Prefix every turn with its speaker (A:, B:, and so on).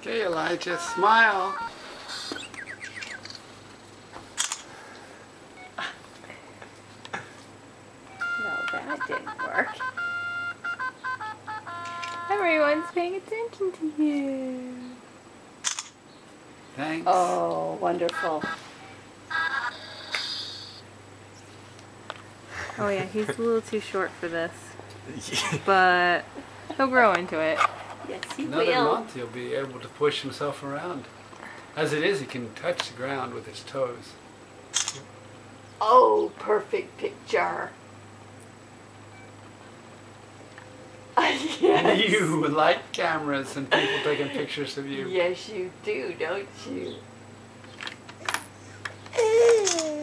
A: Okay, Elijah, smile.
B: No, that didn't work. Everyone's paying attention to you.
A: Thanks.
B: Oh, wonderful. Oh yeah, he's a little too short for this. But he'll grow into it.
C: Yes, he
A: Another
C: will.
A: month he'll be able to push himself around. As it is, he can touch the ground with his toes.
C: Oh, perfect picture. Yes.
A: You like cameras and people taking pictures of you.
C: Yes, you do, don't you?